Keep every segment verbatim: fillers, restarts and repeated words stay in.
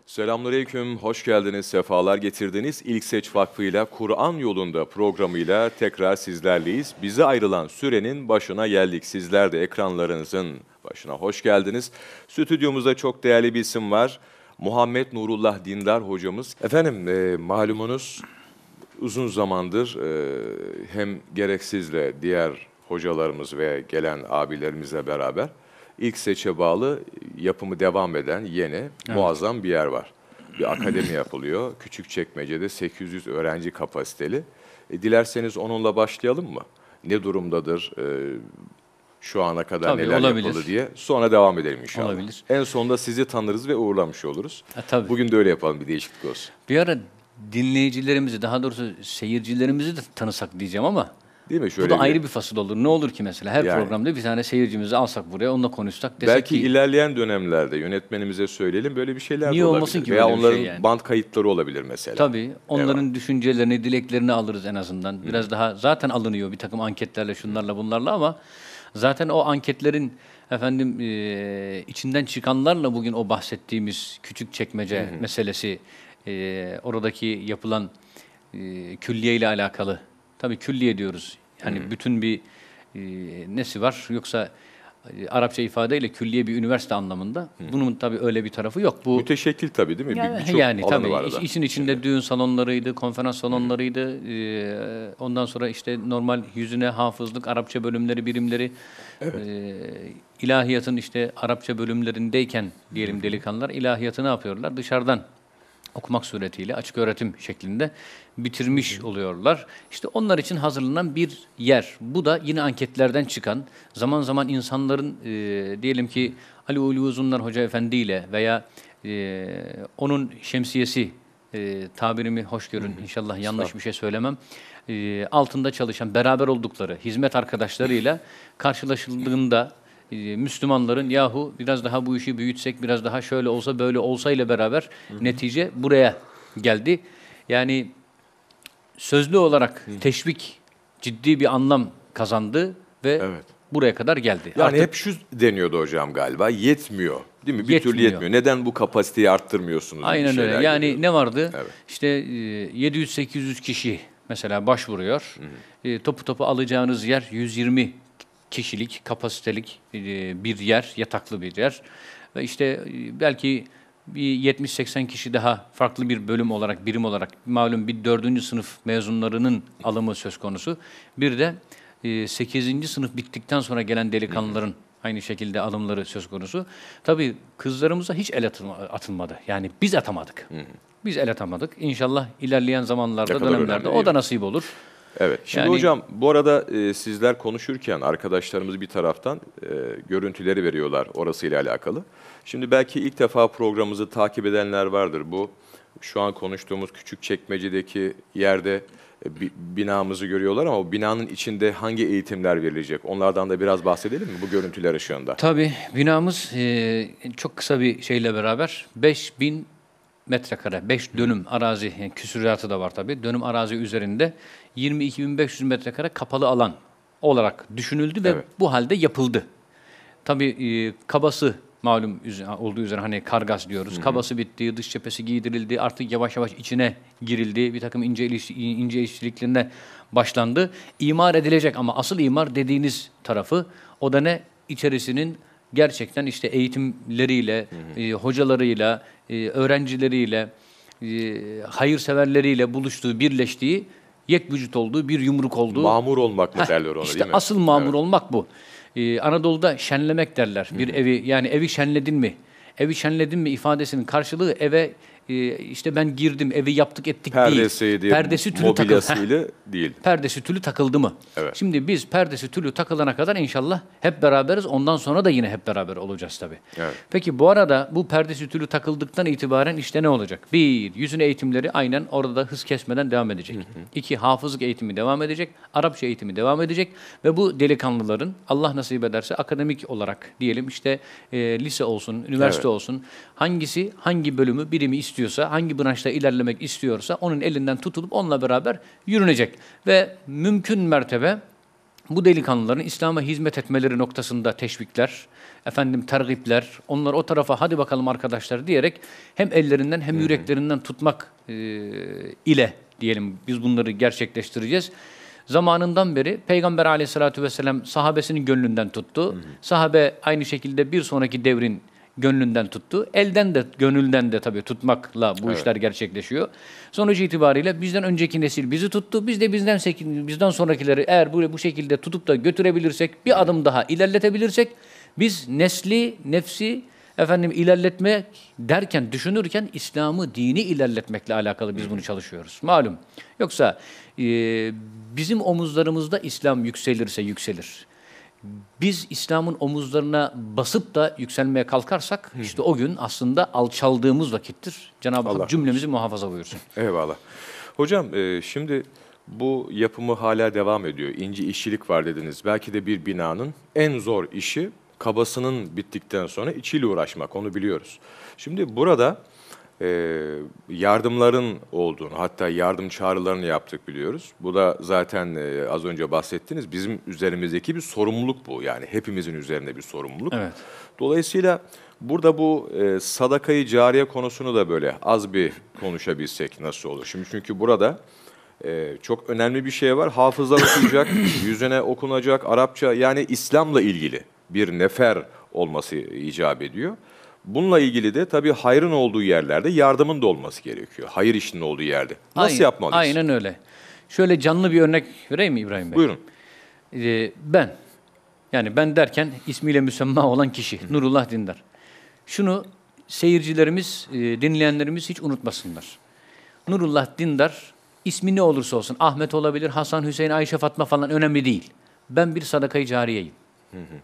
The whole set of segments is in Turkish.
Selamünaleyküm, hoş geldiniz, sefalar getirdiniz. İlk Seç Vakfı'yla Kur'an yolunda programıyla tekrar sizlerleyiz. Bize ayrılan sürenin başına geldik. Sizler de ekranlarınızın başına hoş geldiniz. Stüdyomuzda çok değerli bir isim var. Muhammed Nurullah Dindar hocamız. Efendim e, malumunuz uzun zamandır e, hem gerek sizle diğer hocalarımız ve gelen abilerimizle beraber İlk Seç'e bağlı yapımı devam eden yeni evet. muazzam bir yer var. Bir akademi yapılıyor. Küçükçekmece'de sekiz yüz öğrenci kapasiteli. E, dilerseniz onunla başlayalım mı? Ne durumdadır? E, şu ana kadar tabii, neler olabilir. yapıldı diye. Sonra devam edelim inşallah. Olabilir. En sonunda sizi tanırız ve uğurlamış oluruz. Ha, tabii. Bugün de öyle yapalım, bir değişiklik olsun. Bir ara dinleyicilerimizi, daha doğrusu seyircilerimizi de tanısak diyeceğim ama değil mi? Şöyle bu da bir... ayrı bir fasıl olur. Ne olur ki mesela her yani, programda bir tane seyircimizi alsak buraya, onunla konuşsak. Desek belki ki, ilerleyen dönemlerde yönetmenimize söyleyelim, böyle bir şeyler niye de olabilir. olmasın ki veya böyle bir onların şey yani? band kayıtları olabilir mesela. Tabii. Onların Devam. düşüncelerini, dileklerini alırız en azından. Biraz Hı. daha zaten alınıyor bir takım anketlerle, şunlarla bunlarla ama zaten o anketlerin efendim e, içinden çıkanlarla bugün o bahsettiğimiz Küçükçekmece Hı. meselesi, e, oradaki yapılan e, külliye ile alakalı. Tabii külliye diyoruz. Yani Hı. bütün bir e, nesi var? Yoksa e, Arapça ifadeyle külliye bir üniversite anlamında. Hı. Bunun tabii öyle bir tarafı yok. Bu müteşekkil tabii değil mi? Yani, Birçok yani alanı tabii var arada. işin içinde evet. düğün salonlarıydı, konferans salonlarıydı. Ee, ondan sonra işte normal yüzüne hafızlık, Arapça bölümleri, birimleri. Evet. E, ilahiyatın işte Arapça bölümlerindeyken diyelim delikanlılar ilahiyatı ne yapıyorlar? Dışarıdan okumak suretiyle açık öğretim şeklinde bitirmiş Hı. oluyorlar. İşte onlar için hazırlanan bir yer. Bu da yine anketlerden çıkan, zaman zaman insanların e, diyelim ki Ali Ulu Uzunlar Hoca Efendi ile veya e, onun şemsiyesi, e, tabirimi hoş görün, Hı. inşallah yanlış bir şey söylemem, e, altında çalışan, beraber oldukları hizmet arkadaşlarıyla karşılaşıldığında Müslümanların yahu biraz daha bu işi büyütsek, biraz daha şöyle olsa böyle olsa ile beraber hı hı. netice buraya geldi. Yani sözlü olarak hı. teşvik ciddi bir anlam kazandı ve evet. buraya kadar geldi. Yani Artık, hep şu deniyordu hocam galiba, yetmiyor değil mi? Bir yetmiyor. türlü yetmiyor. Neden bu kapasiteyi arttırmıyorsunuz? Aynen öyle. Yani geliyordu. Ne vardı? Evet. İşte yedi yüz sekiz yüz kişi mesela başvuruyor. Hı hı. E, topu topu alacağınız yer yüz yirmi kişilik, kapasitelik bir yer, yataklı bir yer. Ve işte belki bir yetmiş seksen kişi daha farklı bir bölüm olarak, birim olarak, malum bir dördüncü sınıf mezunlarının alımı söz konusu. Bir de sekizinci sınıf bittikten sonra gelen delikanlıların aynı şekilde alımları söz konusu. Tabii kızlarımıza hiç el atılmadı. Yani biz atamadık. Biz el atamadık. İnşallah ilerleyen zamanlarda, dönemlerde o da nasip olur. Evet. Şimdi yani, hocam bu arada e, sizler konuşurken arkadaşlarımız bir taraftan e, görüntüleri veriyorlar orasıyla alakalı. Şimdi belki ilk defa programımızı takip edenler vardır. Bu şu an konuştuğumuz Küçükçekmece'deki yerde e, bi, binamızı görüyorlar ama o binanın içinde hangi eğitimler verilecek? Onlardan da biraz bahsedelim mi bu görüntüler ışığında? Tabii binamız e, çok kısa bir şeyle beraber beş bin metrekare, beş dönüm arazi, yani küsuratı da var tabii. Dönüm arazi üzerinde yirmi iki bin beş yüz metrekare kapalı alan olarak düşünüldü ve evet. bu halde yapıldı. Tabii e, kabası malum olduğu üzere hani kargas diyoruz. Hı hı. Kabası bitti, dış cephesi giydirildi. Artık yavaş yavaş içine girildi. Bir takım ince, iş, ince işçiliklerine başlandı. İmar edilecek ama asıl imar dediğiniz tarafı o da ne? İçerisinin gerçekten işte eğitimleriyle, hı hı. E, hocalarıyla, e, öğrencileriyle, e, hayırseverleriyle buluştuğu, birleştiği, yek vücut olduğu, bir yumruk olduğu. Mamur olmak mı derler ona işte değil mi? asıl mamur evet. olmak bu. Ee, Anadolu'da şenlemek derler. Bir Hı-hı. evi, yani evi şenledin mi? Evi şenledin mi ifadesinin karşılığı eve e, işte ben girdim, evi yaptık ettik Perdesiydi, değil. Perdesi tülü mobilyasıyla değil. Perdesi tülü takıldı mı? Evet. Şimdi biz perdesi tülü takılana kadar inşallah hep beraberiz. Ondan sonra da yine hep beraber olacağız tabii. Evet. Peki bu arada bu perdesi tülü takıldıktan itibaren işte ne olacak? Bir, yüzün eğitimleri aynen orada da hız kesmeden devam edecek. Hı hı. İki, hafızlık eğitimi devam edecek. Arapça eğitimi devam edecek. Ve bu delikanlıların Allah nasip ederse akademik olarak diyelim işte e, lise olsun, üniversite evet. olsun. Hangisi hangi bölümü, birimi istiyorsa, hangi branşta ilerlemek istiyorsa onun elinden tutulup onunla beraber yürünecek. Ve mümkün mertebe bu delikanlıların İslam'a hizmet etmeleri noktasında teşvikler, efendim tergipler, onları o tarafa hadi bakalım arkadaşlar diyerek hem ellerinden hem yüreklerinden tutmak e, ile diyelim biz bunları gerçekleştireceğiz. Zamanından beri Peygamber aleyhissalatü vesselam sahabesinin gönlünden tuttu. Hı hı. Sahabe aynı şekilde bir sonraki devrin gönlünden tuttu. Elden de gönülden de tabii tutmakla bu evet. işler gerçekleşiyor. Sonuç itibariyle bizden önceki nesil bizi tuttu. Biz de bizden bizden sonrakileri eğer bu bu şekilde tutup da götürebilirsek, bir adım daha ilerletebilirsek biz nesli, nefsi efendim ilerletmek derken, düşünürken İslam'ı, dini ilerletmekle alakalı biz bunu çalışıyoruz. Malum. Yoksa e, bizim omuzlarımızda İslam yükselirse yükselir. Biz İslam'ın omuzlarına basıp da yükselmeye kalkarsak Hı. işte o gün aslında alçaldığımız vakittir. Cenab-ı Hak cümlemizi muhafaza buyursun. Eyvallah. Hocam e, şimdi bu yapımı hala devam ediyor. İnci işçilik var dediniz. Belki de bir binanın en zor işi kabasının bittikten sonra içiyle uğraşmak. Onu biliyoruz. Şimdi burada e, yardımların olduğunu, hatta yardım çağrılarını yaptık biliyoruz. Bu da zaten e, az önce bahsettiniz. Bizim üzerimizdeki bir sorumluluk bu. Yani hepimizin üzerinde bir sorumluluk. Evet. Dolayısıyla burada bu e, sadakayı cariye konusunu da böyle az bir konuşabilsek nasıl olur? Şimdi çünkü burada e, çok önemli bir şey var. Hafızlar okuyacak, yüzüne okunacak, Arapça, yani İslam'la ilgili bir nefer olması icap ediyor. Bununla ilgili de tabii hayrın olduğu yerlerde yardımın da olması gerekiyor. Hayır işinin olduğu yerde. Nasıl aynen, yapmalıyız? Aynen öyle. Şöyle canlı bir örnek vereyim mi İbrahim Bey? Buyurun. Ee, ben, yani ben derken ismiyle müsemma olan kişi, Hı. Nurullah Dindar. Şunu seyircilerimiz, dinleyenlerimiz hiç unutmasınlar. Nurullah Dindar, ismi ne olursa olsun, Ahmet olabilir, Hasan, Hüseyin, Ayşe, Fatma falan önemli değil. Ben bir sadaka-i cariyeyim. Hı hı.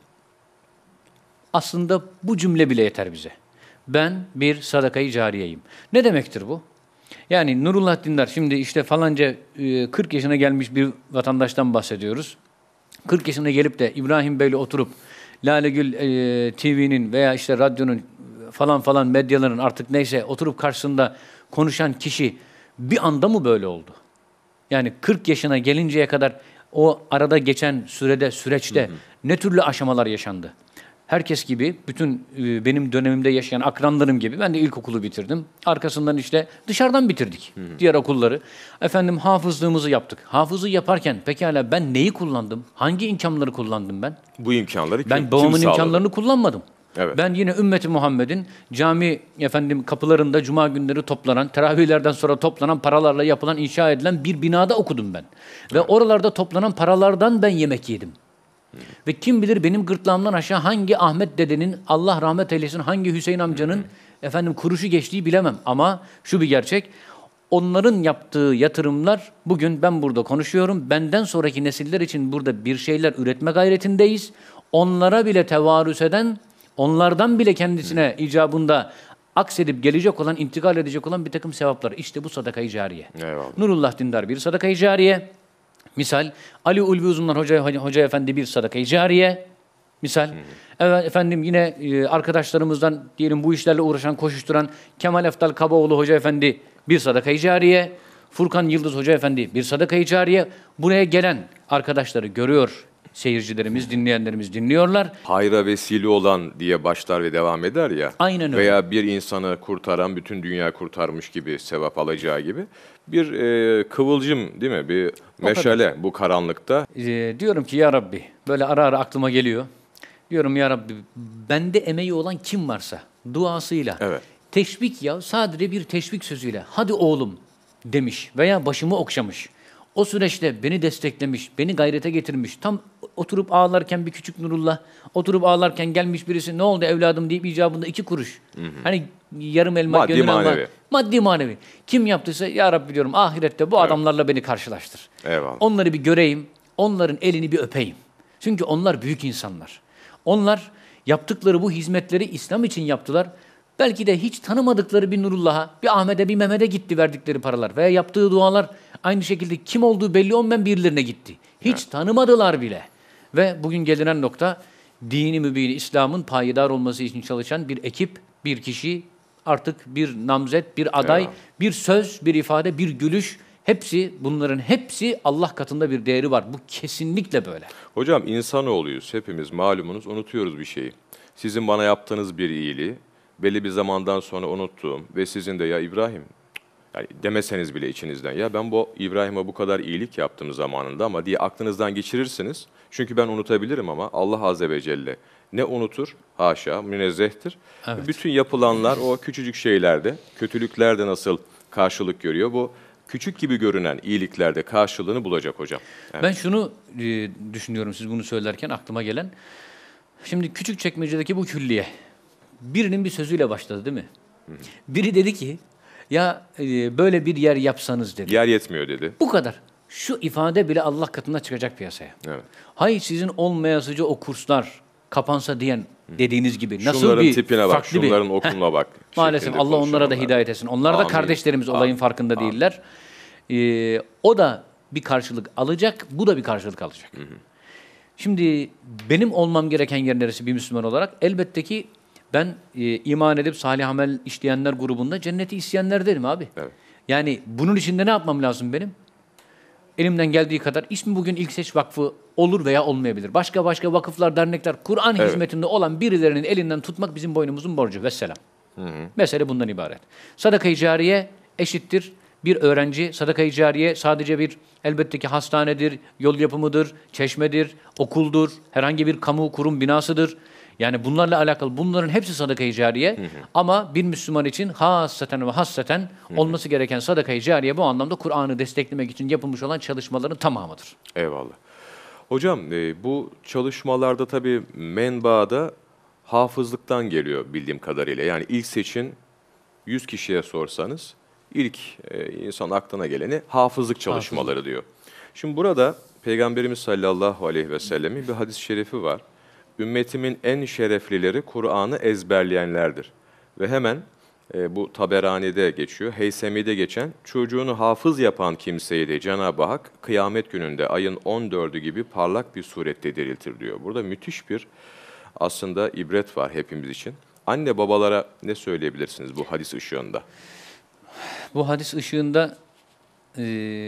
Aslında bu cümle bile yeter bize. Ben bir sadaka-i cariyeyim. Ne demektir bu? Yani Nurullah Dindar, şimdi işte falanca kırk yaşına gelmiş bir vatandaştan bahsediyoruz. kırk yaşına gelip de İbrahim Bey'le oturup Lalegül e, T V'nin veya işte radyonun falan falan medyaların artık neyse oturup karşısında konuşan kişi bir anda mı böyle oldu? Yani kırk yaşına gelinceye kadar o arada geçen sürede, süreçte hı hı. ne türlü aşamalar yaşandı? Herkes gibi, bütün e, benim dönemimde yaşayan akranlarım gibi ben de ilkokulu bitirdim. Arkasından işte dışarıdan bitirdik hı hı. diğer okulları. Efendim hafızlığımızı yaptık. Hafızı yaparken pekala ben neyi kullandım? Hangi imkanları kullandım ben? Bu imkanları kim, Ben babamın kim imkanlarını kullanmadım. Evet. Ben yine ümmeti Muhammed'in cami efendim kapılarında cuma günleri toplanan, teravihlerden sonra toplanan paralarla yapılan, inşa edilen bir binada okudum ben. Ve evet. oralarda toplanan paralardan ben yemek yedim. Hmm. Ve kim bilir benim gırtlağımdan aşağı hangi Ahmet dedenin, Allah rahmet eylesin, hangi Hüseyin amcanın hmm. efendim kuruşu geçtiği bilemem. Ama şu bir gerçek, onların yaptığı yatırımlar bugün ben burada konuşuyorum. Benden sonraki nesiller için burada bir şeyler üretme gayretindeyiz. Onlara bile tevarüs eden, onlardan bile kendisine hmm. icabında aksedip gelecek olan, intikal edecek olan bir takım sevaplar. İşte bu sadaka-i cariye. Eyvallah. Nurullah Dindar bir sadaka-i cariye. Misal Ali Ulvi Uzunlar Hoca, Hoca Efendi bir sadaka-i cariye. Misal hmm. evet, efendim yine e, arkadaşlarımızdan diyelim bu işlerle uğraşan, koşuşturan Kemal Eftal Kabaoğlu Hoca Efendi bir sadaka-i cariye. Furkan Yıldız Hoca Efendi bir sadaka-i cariye. Buraya gelen arkadaşları görüyor. Seyircilerimiz, dinleyenlerimiz dinliyorlar. Hayra vesile olan diye başlar ve devam eder ya. Aynen öyle. Veya bir insanı kurtaran, bütün dünya kurtarmış gibi, sevap alacağı gibi. Bir e, kıvılcım değil mi? Bir meşale bu karanlıkta. E, diyorum ki ya Rabbi, böyle ara ara aklıma geliyor. Diyorum ya Rabbi, bende emeği olan kim varsa duasıyla, evet. teşvik ya sadece bir teşvik sözüyle, hadi oğlum demiş veya başımı okşamış. O süreçte beni desteklemiş, beni gayrete getirmiş. Tam oturup ağlarken bir küçük Nurullah, oturup ağlarken gelmiş birisi ne oldu evladım deyip icabında iki kuruş. Hı hı. Hani yarım elma, maddi gönül manevi. Alma, maddi manevi. Kim yaptıysa ya Rabbi diyorum ahirette bu evet. adamlarla beni karşılaştır. Eyvallah. Onları bir göreyim, onların elini bir öpeyim. Çünkü onlar büyük insanlar. Onlar yaptıkları bu hizmetleri İslam için yaptılar. Belki de hiç tanımadıkları bir Nurullah'a, bir Ahmet'e, bir Mehmet'e gitti verdikleri paralar. Veya yaptığı dualar aynı şekilde kim olduğu belli olmayan birilerine gitti. Hiç evet. tanımadılar bile. Ve bugün gelinen nokta dini mübini İslam'ın payidar olması için çalışan bir ekip, bir kişi, artık bir namzet, bir aday, evet. bir söz, bir ifade, bir gülüş. Hepsi, bunların hepsi Allah katında bir değeri var. Bu kesinlikle böyle. Hocam insanoğluyuz. Hepimiz malumunuz unutuyoruz bir şeyi. Sizin bana yaptığınız bir iyiliği belli bir zamandan sonra unuttuğum ve sizin de ya İbrahim yani demeseniz bile içinizden ya ben bu İbrahim'e bu kadar iyilik yaptım zamanında ama diye aklınızdan geçirirsiniz. Çünkü ben unutabilirim ama Allah Azze ve Celle ne unutur? Haşa, münezzehtir. Evet. Bütün yapılanlar o küçücük şeylerde, kötülüklerde nasıl karşılık görüyor? Bu küçük gibi görünen iyiliklerde karşılığını bulacak hocam. Yani Ben şunu e, düşünüyorum siz bunu söylerken aklıma gelen. Şimdi Küçükçekmece'deki bu külliye birinin bir sözüyle başladı değil mi? Biri dedi ki ya e, böyle bir yer yapsanız dedi. yer yetmiyor dedi. Bu kadar. Şu ifade bile Allah katında çıkacak piyasaya. Evet. Hayır sizin olmayasıca o kurslar kapansa diyen dediğiniz gibi. Nasıl Şunların bir tipine bak, farklı bir- şunların okuluna bak. Maalesef şeklinde Allah onlara da konuşuyorlar. hidayet etsin. Onlar da Amin. kardeşlerimiz olayın Amin. farkında Amin. değiller. Ee, o da bir karşılık alacak, bu da bir karşılık alacak. Şimdi benim olmam gereken yer neresi bir Müslüman olarak? Elbette ki ben e, iman edip salih amel işleyenler grubunda cenneti isteyenler derim abi. Evet. Yani bunun için de ne yapmam lazım benim? Elimden geldiği kadar ismi bugün İlkseç Vakfı olur veya olmayabilir. Başka başka vakıflar, dernekler, Kur'an Evet. hizmetinde olan birilerinin elinden tutmak bizim boynumuzun borcu. Vesselam. Mesele bundan ibaret. Sadaka-i cariye eşittir. Bir öğrenci, sadaka-i cariye sadece bir elbette ki hastanedir, yol yapımıdır, çeşmedir, okuldur, herhangi bir kamu kurum binasıdır. Yani bunlarla alakalı bunların hepsi sadaka-i cariye. Ama bir Müslüman için hassaten ve hassaten olması gereken sadaka-i cariye bu anlamda Kur'an'ı desteklemek için yapılmış olan çalışmaların tamamıdır. Eyvallah. Hocam e, bu çalışmalarda tabii menbaada hafızlıktan geliyor bildiğim kadarıyla. Yani ilk seçin yüz kişiye sorsanız ilk e, insan aklına geleni hafızlık çalışmaları diyor. Şimdi burada Peygamberimiz sallallahu aleyhi ve sellemin bir hadis-i şerifi var. Ümmetimin en şereflileri Kur'an'ı ezberleyenlerdir. Ve hemen e, bu Taberani'de geçiyor, Heysemi'de geçen çocuğunu hafız yapan kimseyi de Cenab-ı Hak kıyamet gününde ayın on dördü gibi parlak bir surette diriltir diyor. Burada müthiş bir aslında ibret var hepimiz için. Anne babalara ne söyleyebilirsiniz bu hadis ışığında? Bu hadis ışığında e,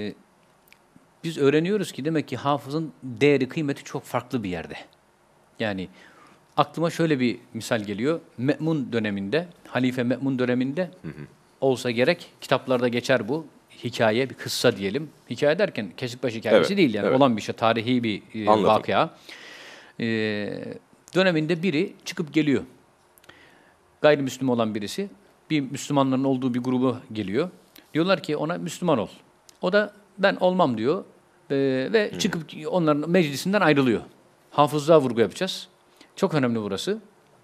biz öğreniyoruz ki demek ki hafızın değeri, kıymeti çok farklı bir yerde. Yani aklıma şöyle bir misal geliyor. Me'mun döneminde, Halife Me'mun döneminde hı hı. olsa gerek, kitaplarda geçer bu. Hikaye, bir kıssa diyelim. Hikaye derken Kesikbaşı hikayesi Evet, değil yani. evet. Olan bir şey, tarihi bir e, Anladım. vakıa. E, döneminde biri çıkıp geliyor. Gayrimüslim olan birisi, bir Müslümanların olduğu bir gruba geliyor. Diyorlar ki ona Müslüman ol. O da ben olmam diyor e, ve hmm. çıkıp onların meclisinden ayrılıyor. Hafızlığa vurgu yapacağız. Çok önemli burası.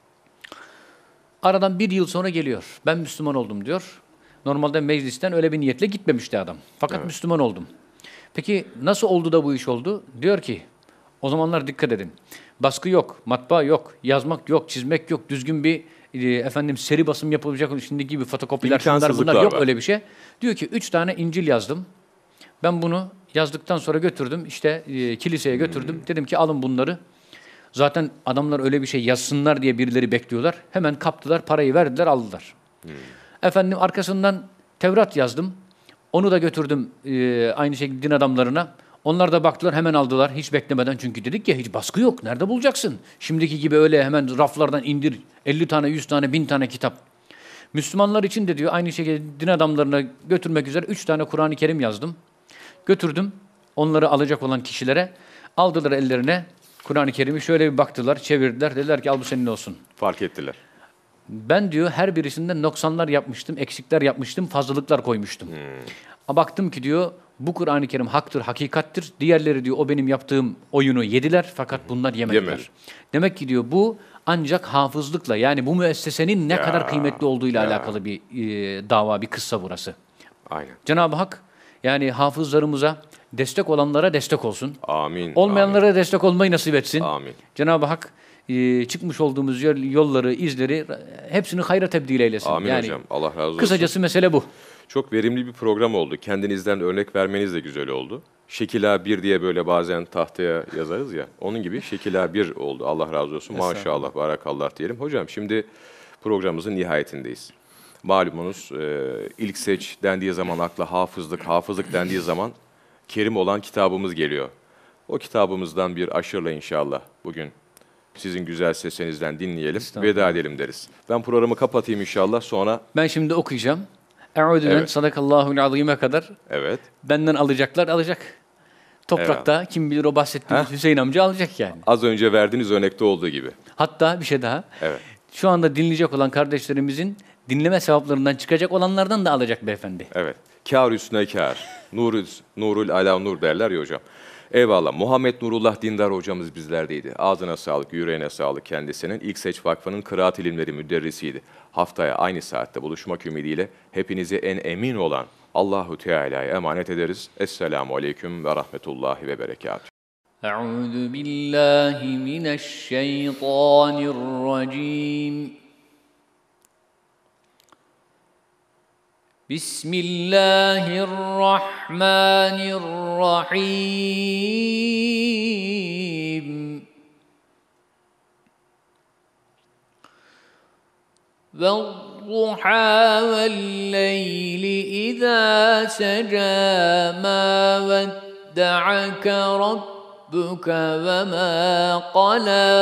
Aradan bir yıl sonra geliyor. Ben Müslüman oldum diyor. Normalde meclisten öyle bir niyetle gitmemişti adam. Fakat evet. Müslüman oldum. Peki nasıl oldu da bu iş oldu? Diyor ki o zamanlar dikkat edin. Baskı yok, matbaa yok, yazmak yok, çizmek yok, düzgün bir e, efendim seri basım yapılacak şimdiki gibi fotokopiler şunlar bunlar yok var. Öyle bir şey. Diyor ki üç tane İncil yazdım. Ben bunu yazdıktan sonra götürdüm işte e, kiliseye götürdüm. Hmm. Dedim ki alın bunları. Zaten adamlar öyle bir şey yazsınlar diye birileri bekliyorlar. Hemen kaptılar, parayı verdiler, aldılar. Hmm. Efendim arkasından Tevrat yazdım. Onu da götürdüm e, aynı şekilde din adamlarına. Onlar da baktılar, hemen aldılar hiç beklemeden. Çünkü dedik ya hiç baskı yok. Nerede bulacaksın? Şimdiki gibi öyle hemen raflardan indir elli tane, yüz tane, bin tane kitap. Müslümanlar için de diyor aynı şekilde din adamlarına götürmek üzere üç tane Kur'an-ı Kerim yazdım. Götürdüm. Onları alacak olan kişilere aldılar ellerine Kur'an-ı Kerim'i şöyle bir baktılar, çevirdiler. Dediler ki al bu senin olsun. Fark ettiler. Ben diyor her birisinden noksanlar yapmıştım, eksikler yapmıştım, fazlalıklar koymuştum. Hmm. Baktım ki diyor bu Kur'an-ı Kerim haktır, hakikattir. Diğerleri diyor o benim yaptığım oyunu yediler fakat bunlar yemediler. Yemedi. Demek ki diyor bu ancak hafızlıkla yani bu müessesenin ne ya, kadar kıymetli olduğuyla ya. alakalı bir e, dava, bir kıssa burası. Aynen. Cenab-ı Hak yani hafızlarımıza destek olanlara destek olsun. Amin. Olmayanlara amin. destek olmayı nasip etsin. Amin. Cenab-ı Hak e, çıkmış olduğumuz yolları, izleri hepsini hayra tebdil eylesin. Amin yani, hocam. Allah razı olsun. Kısacası mesele bu. Çok verimli bir program oldu. Kendinizden örnek vermeniz de güzel oldu. Şekil A bir diye böyle bazen tahtaya yazarız ya. Onun gibi Şekil A bir oldu. Allah razı olsun. Maşallah, barakallah diyelim. Hocam şimdi programımızın nihayetindeyiz. Malumunuz e, ilk seç dendiği zaman akla hafızlık, hafızlık dendiği zaman Kerim olan kitabımız geliyor. O kitabımızdan bir aşırla inşallah bugün sizin güzel sesinizden dinleyelim, veda edelim deriz. Ben programı kapatayım inşallah, sonra... Ben şimdi okuyacağım. Eûzü'den Evet. sadakallahul azime kadar Evet. benden alacaklar alacak. Toprakta kim bilir o bahsettiğimiz Heh. Hüseyin amca alacak yani. Az önce verdiğiniz örnekte olduğu gibi. Hatta bir şey daha. Evet. Şu anda dinleyecek olan kardeşlerimizin dinleme sevaplarından çıkacak olanlardan da alacak beyefendi. Evet. Kâr üstüne kâr. Nur, nurul ala nur derler ya hocam. Eyvallah. Muhammed Nurullah Dindar hocamız bizlerdeydi. Ağzına sağlık, yüreğine sağlık kendisinin. İlk Seç Vakfı'nın kıraat ilimleri müderrisiydi. Haftaya aynı saatte buluşmak ümidiyle hepinizi en emin olan Allahu Teala'ya emanet ederiz. Esselamu Aleyküm ve Rahmetullahi ve Berekatuhu. Euzu billahi mineşşeytanirracim. Bismillahirrahmanirrahim. وَالضُّحَى وَاللَّيْلِ إِذَا سَجَى مَا وَدَّعَكَ رَبُّكَ وَمَا قَلَى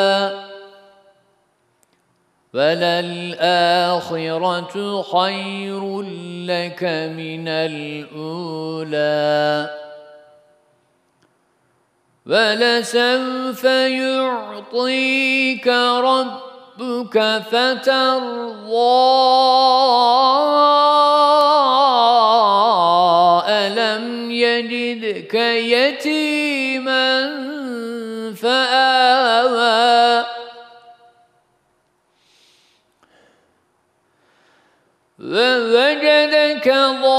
وَلَلْآخِرَةُ خَيْرٌ لَكَ مِنَ الْأُولَى وَلَسَوْفَ يُعْطِيكَ رَبُّكَ فَتَرْضَىٰ أَلَمْ يَجِدْكَ يَتِيمًا فَآوَىٰ وَوَجَدَكَ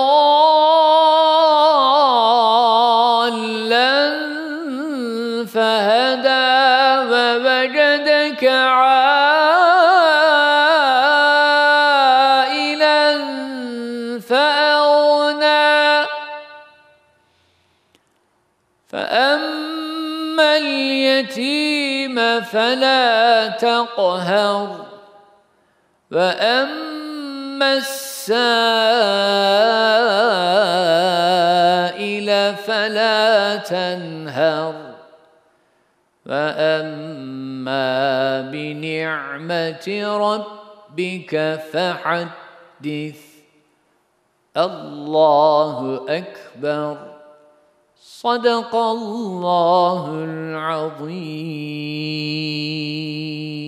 ضَالًّا فَهَدَىٰ وَوَجَدَكَ عَائِلًا فَأَغْنَىٰ فَأَمَّا الْيَتِيمَ فَلَا تَقْهَرْ وَأَمَّا السَّائِلَ فَلَا تَنْهَرْ وَأَمَّا بِنِعْمَةِ رَبِّكَ فَحَدِّثْ اللَّهُ أَكْبَرُ صَدَقَ اللَّهُ الْعَظِيمُ